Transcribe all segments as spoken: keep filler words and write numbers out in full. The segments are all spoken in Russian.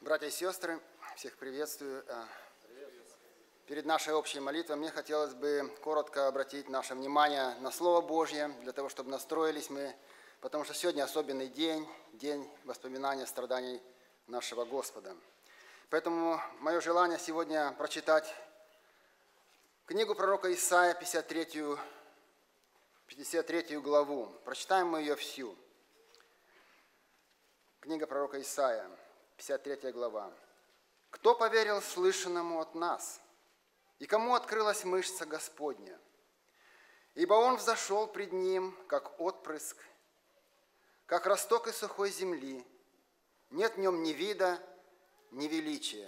Братья и сестры, всех приветствую. Перед нашей общей молитвой мне хотелось бы коротко обратить наше внимание на Слово Божье, для того, чтобы настроились мы, потому что сегодня особенный день, день воспоминания страданий нашего Господа. Поэтому мое желание сегодня прочитать книгу пророка Исаия, пятьдесят третью, пятьдесят третью главу. Прочитаем мы ее всю. Книга пророка Исаия, пятьдесят третья глава. «Кто поверил слышанному от нас? И кому открылась мышца Господня? Ибо Он взошел пред Ним, как отпрыск, как росток из сухой земли. Нет в Нем ни вида, ни величия.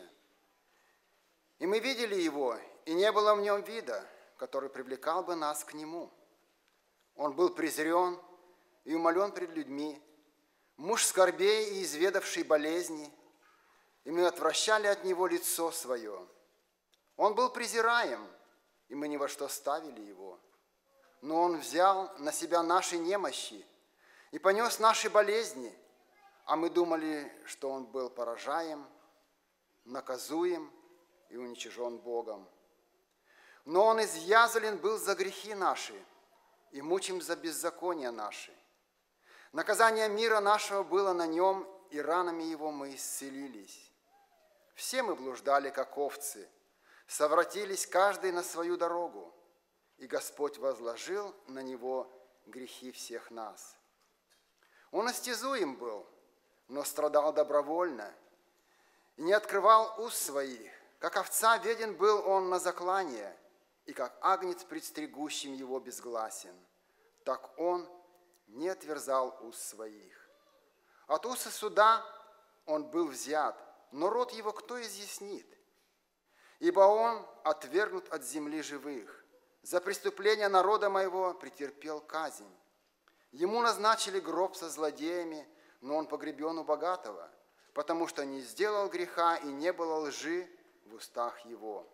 И мы видели Его, и не было в Нем вида, который привлекал бы нас к Нему. Он был презрен и умолен пред людьми, муж скорбей и изведавший болезни, и мы отвращали от Него лицо Свое. Он был презираем, и мы ни во что ставили Его. Но Он взял на себя наши немощи и понес наши болезни, а мы думали, что Он был поражаем, наказуем и уничижен Богом. Но Он изъязлен был за грехи наши и мучим за беззакония наши. Наказание мира нашего было на Нем, и ранами Его мы исцелились. Все мы блуждали, как овцы, совратились каждый на свою дорогу, и Господь возложил на Него грехи всех нас. Он истязуем был, но страдал добровольно, и не открывал уст своих. Как овца веден был Он на заклание, и как агнец пред стригущим Его безгласен. Так Он не отверзал уст своих. От уста суда Он был взят, но род Его кто изъяснит? Ибо Он отвергнут от земли живых. За преступление народа моего претерпел казнь. Ему назначили гроб со злодеями, но Он погребен у богатого, потому что не сделал греха и не было лжи в устах Его.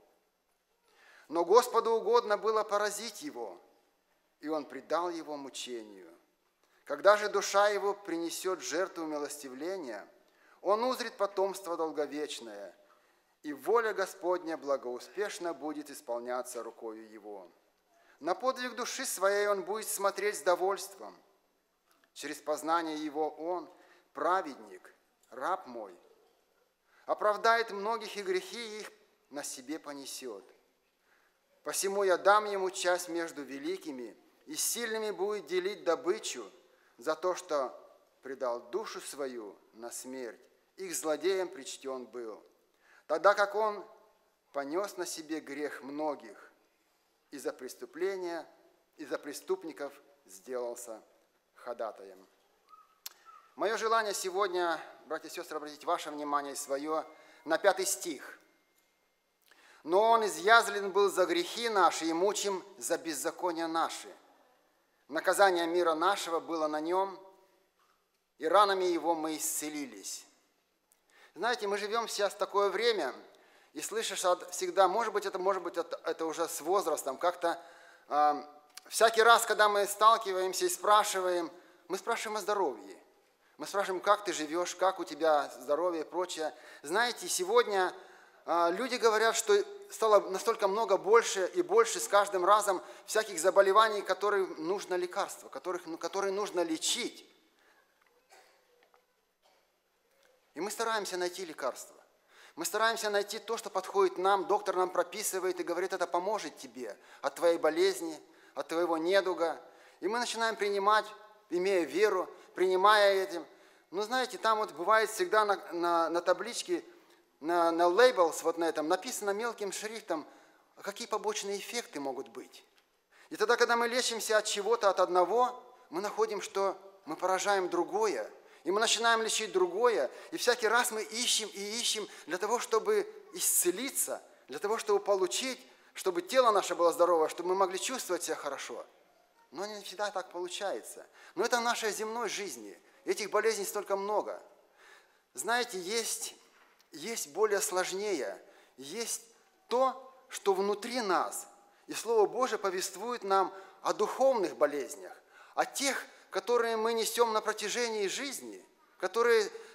Но Господу угодно было поразить Его, и Он предал Его мучению. Когда же душа Его принесет жертву милостивления, Он узрит потомство долговечное, и воля Господня благоуспешно будет исполняться рукою Его. На подвиг души своей Он будет смотреть с довольством. Через познание Его Он, праведник, раб мой, оправдает многих, и грехи их на себе понесет. Посему я дам Ему часть между великими, и сильными будет делить добычу за то, что предал душу свою на смерть, их злодеям причтен был, тогда как Он понес на себе грех многих, и за преступления, и за преступников сделался ходатаем». Мое желание сегодня, братья и сестры, обратить ваше внимание свое на пятый стих. «Но Он изъязлен был за грехи наши, и мучим за беззакония наши. Наказание мира нашего было на Нем, и ранами Его мы исцелились». Знаете, мы живем сейчас в такое время, и слышишь всегда, может быть, это, может быть, это, это уже с возрастом, как-то э, всякий раз, когда мы сталкиваемся и спрашиваем, мы спрашиваем о здоровье. Мы спрашиваем, как ты живешь, как у тебя здоровье и прочее. Знаете, сегодня э, люди говорят, что стало настолько много больше и больше с каждым разом всяких заболеваний, которым нужно лекарство, которых, ну, которые нужно лечить. И мы стараемся найти лекарство. Мы стараемся найти то, что подходит нам. Доктор нам прописывает и говорит, это поможет тебе от твоей болезни, от твоего недуга. И мы начинаем принимать, имея веру, принимая этим. Но знаете, там вот бывает всегда на, на, на табличке, на, на лейблс, вот на этом, написано мелким шрифтом, какие побочные эффекты могут быть. И тогда, когда мы лечимся от чего-то, от одного, мы находим, что мы поражаем другое. И мы начинаем лечить другое, и всякий раз мы ищем и ищем для того, чтобы исцелиться, для того, чтобы получить, чтобы тело наше было здоровое, чтобы мы могли чувствовать себя хорошо. Но не всегда так получается. Но это в нашей земной жизни. Этих болезней столько много. Знаете, есть, есть более сложнее. Есть то, что внутри нас. И Слово Божие повествует нам о духовных болезнях, о тех, которые мы несем на протяжении жизни, которые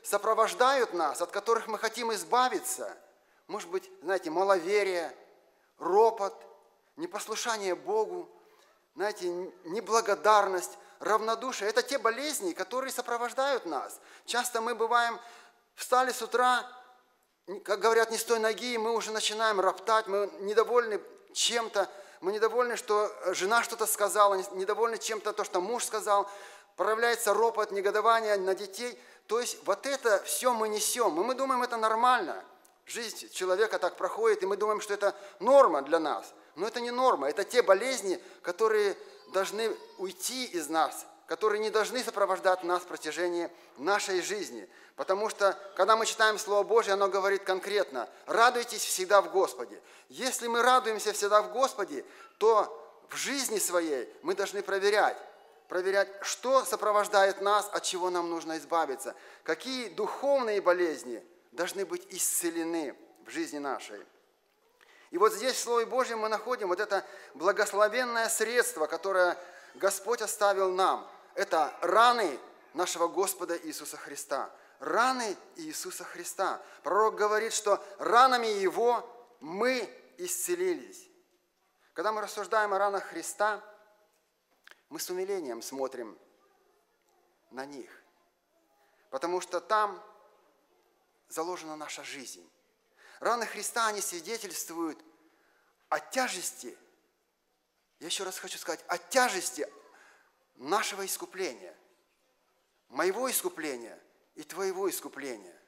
сопровождают нас, от которых мы хотим избавиться. Может быть, знаете, маловерие, ропот, непослушание Богу, знаете, неблагодарность, равнодушие. Это те болезни, которые сопровождают нас. Часто мы бываем, встали с утра, как говорят, не с той ноги, и мы уже начинаем роптать, мы недовольны чем-то, мы недовольны, что жена что-то сказала, недовольны чем-то, то, что муж сказал, проявляется ропот, негодование на детей. То есть вот это все мы несем, и мы думаем, это нормально. Жизнь человека так проходит, и мы думаем, что это норма для нас. Но это не норма, это те болезни, которые должны уйти из нас, которые не должны сопровождать нас в протяжении нашей жизни. Потому что, когда мы читаем Слово Божье, оно говорит конкретно: радуйтесь всегда в Господе. Если мы радуемся всегда в Господе, то в жизни своей мы должны проверять, проверять, что сопровождает нас, от чего нам нужно избавиться, какие духовные болезни должны быть исцелены в жизни нашей. И вот здесь в Слове Божьем мы находим вот это благословенное средство, которое Господь оставил нам. Это раны нашего Господа Иисуса Христа. Раны Иисуса Христа. Пророк говорит, что ранами Его мы исцелились. Когда мы рассуждаем о ранах Христа, мы с умилением смотрим на них, потому что там заложена наша жизнь. Раны Христа, они свидетельствуют о тяжести, я еще раз хочу сказать, о тяжести нашего искупления, моего искупления и твоего искупления.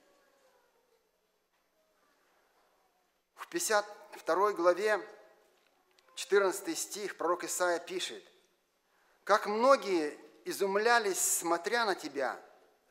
В пятьдесят второй главе, четырнадцатый стих, пророк Исаия пишет: «Как многие изумлялись, смотря на тебя,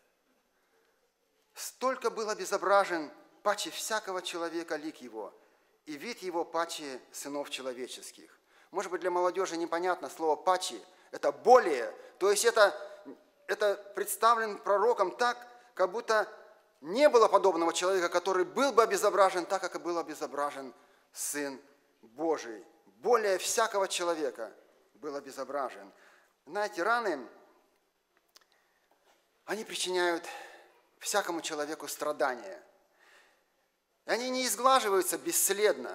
столько был обезображен паче всякого человека лик его, и вид его паче сынов человеческих». Может быть, для молодежи непонятно слово «паче». Это более. То есть это, это представлен пророком так, как будто не было подобного человека, который был бы обезображен так, как и был обезображен Сын Божий. Более всякого человека был обезображен. Знаете, раны, они причиняют всякому человеку страдания. И они не изглаживаются бесследно,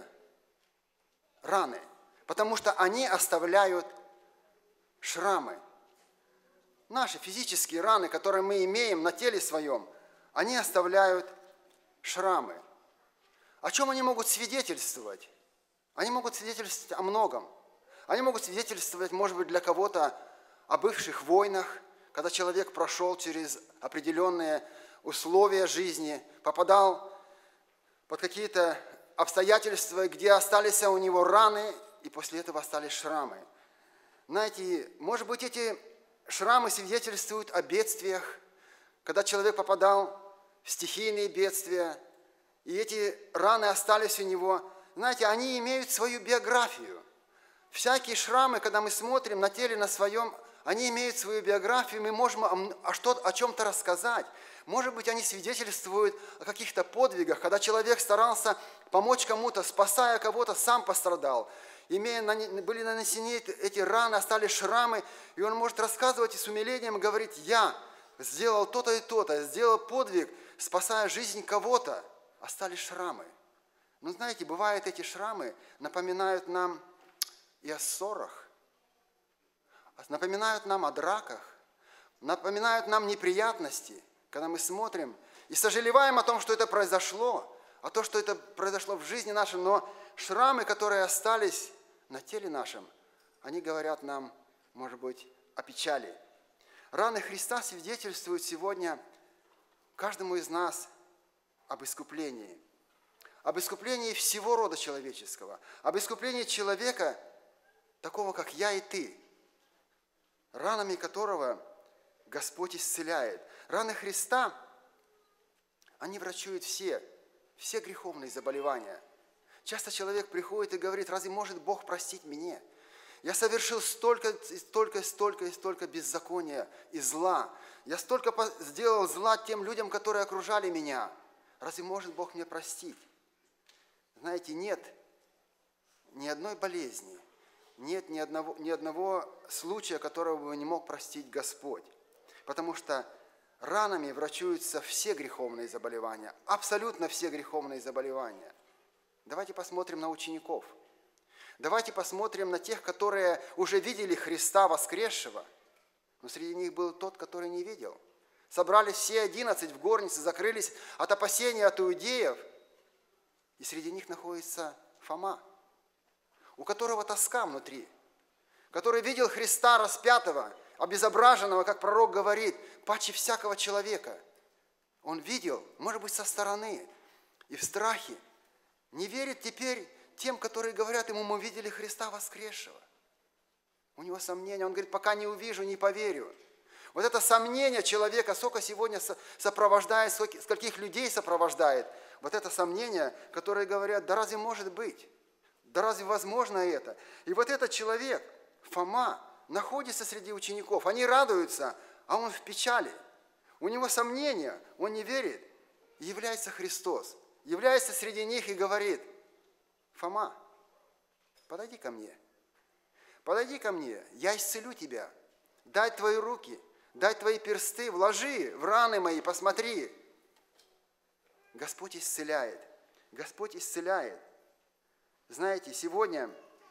раны, потому что они оставляют шрамы. Наши физические раны, которые мы имеем на теле своем, они оставляют шрамы. О чем они могут свидетельствовать? Они могут свидетельствовать о многом. Они могут свидетельствовать, может быть, для кого-то о бывших войнах, когда человек прошел через определенные условия жизни, попадал под какие-то обстоятельства, где остались у него раны, и после этого остались шрамы. Знаете, может быть, эти шрамы свидетельствуют о бедствиях, когда человек попадал в стихийные бедствия, и эти раны остались у него. Знаете, они имеют свою биографию. Всякие шрамы, когда мы смотрим на теле на своем, они имеют свою биографию, мы можем о, о чем-то рассказать. Может быть, они свидетельствуют о каких-то подвигах, когда человек старался помочь кому-то, спасая кого-то, сам пострадал. Имея, были нанесены эти раны, остались шрамы, и он может рассказывать и с умилением говорить: я сделал то-то и то-то, сделал подвиг, спасая жизнь кого-то, остались шрамы. Но знаете, бывает, эти шрамы напоминают нам и о ссорах, напоминают нам о драках, напоминают нам неприятности, когда мы смотрим и сожалеваем о том, что это произошло, о том, что это произошло в жизни нашей, но шрамы, которые остались на теле нашем, они говорят нам, может быть, о печали. Раны Христа свидетельствуют сегодня каждому из нас об искуплении, об искуплении всего рода человеческого, об искуплении человека, такого, как я и ты, ранами которого Господь исцеляет. Раны Христа, они врачуют все, все греховные заболевания. Часто человек приходит и говорит: разве может Бог простить мне? Я совершил столько, столько, столько и столько беззакония и зла. Я столько сделал зла тем людям, которые окружали меня. Разве может Бог мне простить? Знаете, нет ни одной болезни, нет ни одного, ни одного случая, которого бы не мог простить Господь. Потому что ранами врачуются все греховные заболевания, абсолютно все греховные заболевания. Давайте посмотрим на учеников. Давайте посмотрим на тех, которые уже видели Христа воскресшего. Но среди них был тот, который не видел. Собрались все одиннадцать в горнице, закрылись от опасения от иудеев. И среди них находится Фома, у которого тоска внутри, который видел Христа распятого, обезображенного, как пророк говорит, паче всякого человека. Он видел, может быть, со стороны, и в страхе. Не верит теперь тем, которые говорят ему, мы видели Христа воскресшего. У него сомнения, он говорит, пока не увижу, не поверю. Вот это сомнение человека, сколько сегодня сопровождает, скольких людей сопровождает, вот это сомнение, которые говорят, да разве может быть? Да разве возможно это? И вот этот человек, Фома, находится среди учеников, они радуются, а он в печали. У него сомнения, он не верит. И является Христос, является среди них и говорит, Фома, подойди ко мне, подойди ко мне, я исцелю тебя, дай твои руки, дай твои персты, вложи в раны мои, посмотри. Господь исцеляет, Господь исцеляет. Знаете, сегодня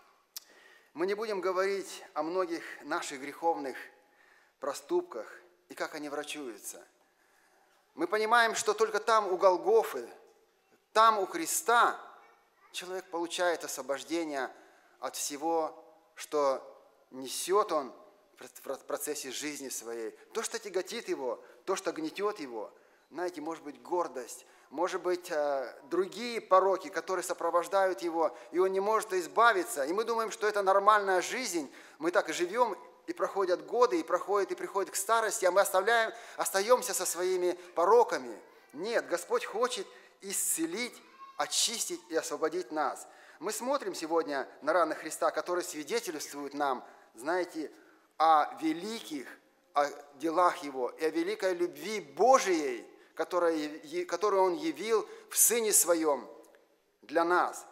мы не будем говорить о многих наших греховных проступках и как они врачуются. Мы понимаем, что только там у Голгофы, там у креста человек получает освобождение от всего, что несет он в процессе жизни своей. То, что тяготит его, то, что гнетет его. Знаете, может быть, гордость, может быть, другие пороки, которые сопровождают его, и он не может избавиться. И мы думаем, что это нормальная жизнь. Мы так и живем, и проходят годы, и проходят, и приходят к старости, а мы оставляем, остаемся со своими пороками. Нет, Господь хочет исцелить, очистить и освободить нас. Мы смотрим сегодня на раны Христа, которые свидетельствуют нам, знаете, о великих о делах Его и о великой любви Божией, которую, которую Он явил в Сыне Своем для нас.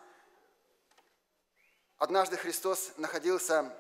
Однажды Христос находился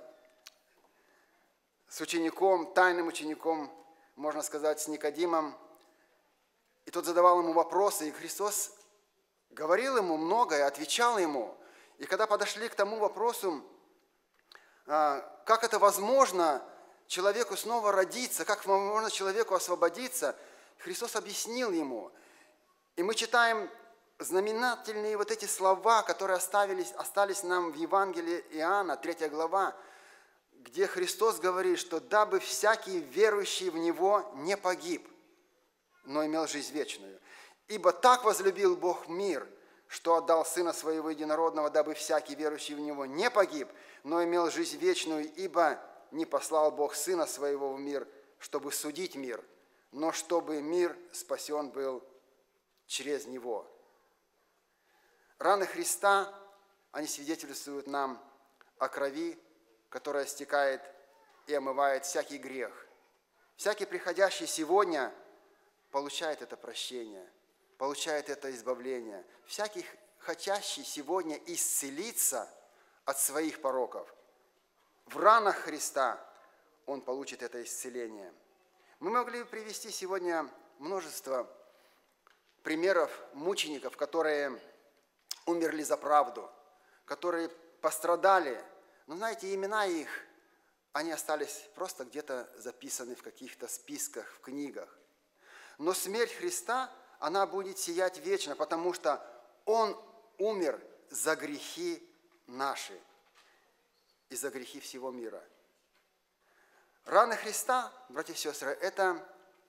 с учеником, тайным учеником, можно сказать, с Никодимом, и тот задавал ему вопросы, и Христос говорил ему многое, отвечал ему. И когда подошли к тому вопросу, как это возможно человеку снова родиться, как возможно человеку освободиться, Христос объяснил ему. И мы читаем знаменательные вот эти слова, которые остались, остались нам в Евангелии Иоанна, третья глава, где Христос говорит, что дабы всякий верующий в Него не погиб, но имел жизнь вечную. Ибо так возлюбил Бог мир, что отдал Сына Своего Единородного, дабы всякий верующий в Него не погиб, но имел жизнь вечную, ибо не послал Бог Сына Своего в мир, чтобы судить мир, но чтобы мир спасен был через Него. Раны Христа, они свидетельствуют нам о крови, которая стекает и омывает всякий грех. Всякий приходящий сегодня получает это прощение, получает это избавление. Всякий, хотящий сегодня исцелиться от своих пороков, в ранах Христа он получит это исцеление. Мы могли привести сегодня множество примеров мучеников, которые умерли за правду, которые пострадали. Но знаете, имена их, они остались просто где-то записаны в каких-то списках, в книгах. Но смерть Христа, она будет сиять вечно, потому что Он умер за грехи наши и за грехи всего мира. Раны Христа, братья и сестры, это,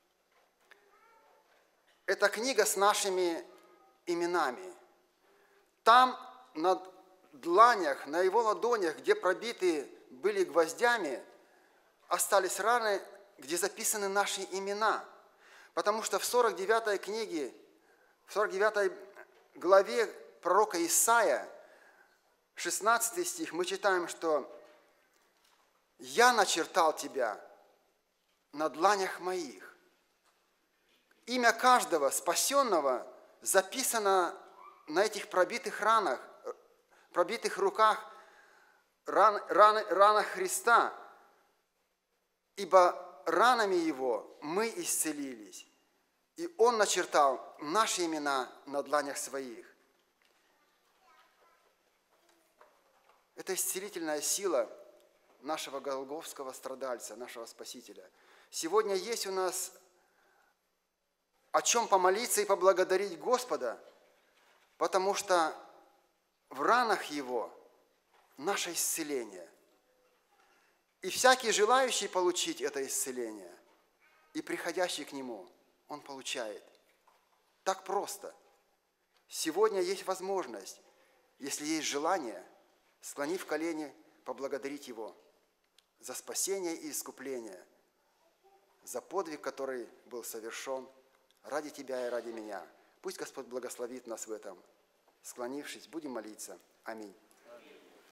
это книга с нашими именами. Там на дланях, на Его ладонях, где пробиты были гвоздями, остались раны, где записаны наши имена. Потому что в сорок девятой книге, в сорок девятой главе пророка Исаия, шестнадцатый стих, мы читаем, что «Я начертал тебя на дланях моих». Имя каждого спасенного записано на этих пробитых ранах, пробитых руках, ран, ран, ранах Христа. Ибо ранами Его мы исцелились, и Он начертал наши имена на дланях Своих. Это исцелительная сила нашего голгофского страдальца, нашего Спасителя. Сегодня есть у нас о чем помолиться и поблагодарить Господа, потому что в ранах Его наше исцеление. И всякий желающий получить это исцеление и приходящий к Нему, он получает. Так просто. Сегодня есть возможность, если есть желание, склонив колени, поблагодарить Его за спасение и искупление, за подвиг, который был совершен ради тебя и ради меня. Пусть Господь благословит нас в этом. Склонившись, будем молиться. Аминь.